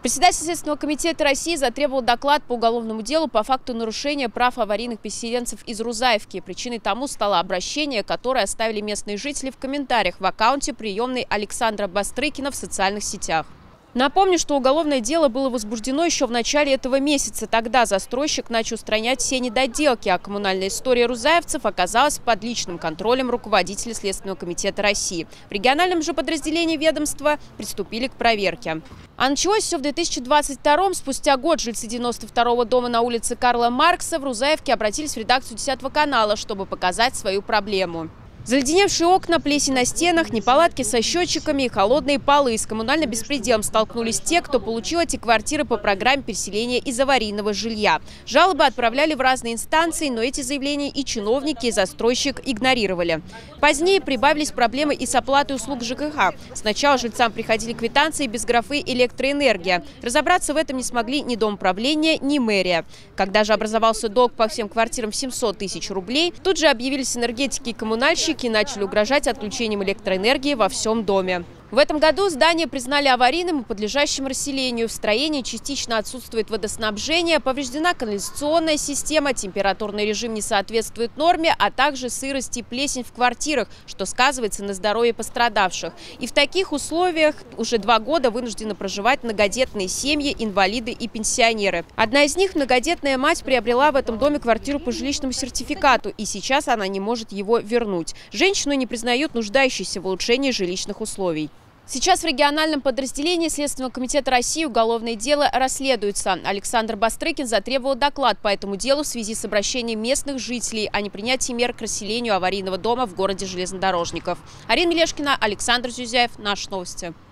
Председатель Следственного комитета России затребовал доклад по уголовному делу по факту нарушения прав аварийных переселенцев из Рузаевки. Причиной тому стало обращение, которое оставили местные жители в комментариях в аккаунте приемной Александра Бастрыкина в социальных сетях. Напомню, что уголовное дело было возбуждено еще в начале этого месяца. Тогда застройщик начал устранять все недоделки, а коммунальная история рузаевцев оказалась под личным контролем руководителя Следственного комитета России. В региональном же подразделении ведомства приступили к проверке. А началось все в 2022-м. Спустя год жильцы 92-го дома на улице Карла Маркса в Рузаевке обратились в редакцию 10-го канала, чтобы показать свою проблему. Заледеневшие окна, плесень на стенах, неполадки со счетчиками и холодные полы. С коммунальным беспределом столкнулись те, кто получил эти квартиры по программе переселения из аварийного жилья. Жалобы отправляли в разные инстанции, но эти заявления и чиновники, и застройщик игнорировали. Позднее прибавились проблемы и с оплатой услуг ЖКХ. Сначала жильцам приходили квитанции без графы «электроэнергия». Разобраться в этом не смогли ни Домуправление, ни мэрия. Когда же образовался долг по всем квартирам в 700 тысяч рублей, тут же объявились энергетики и коммунальщики и начали угрожать отключением электроэнергии во всем доме. В этом году здание признали аварийным и подлежащим расселению. В строении частично отсутствует водоснабжение, повреждена канализационная система, температурный режим не соответствует норме, а также сырость и плесень в квартирах, что сказывается на здоровье пострадавших. И в таких условиях уже 2 года вынуждены проживать многодетные семьи, инвалиды и пенсионеры. Одна из них, многодетная мать, приобрела в этом доме квартиру по жилищному сертификату, и сейчас она не может его вернуть. Женщину не признают нуждающейся в улучшении жилищных условий. Сейчас в региональном подразделении Следственного комитета России уголовное дело расследуется. Александр Бастрыкин затребовал доклад по этому делу в связи с обращением местных жителей о непринятии мер к расселению аварийного дома в городе Железнодорожников. Арина Мелешкина, Александр Зюзяев. Наши новости.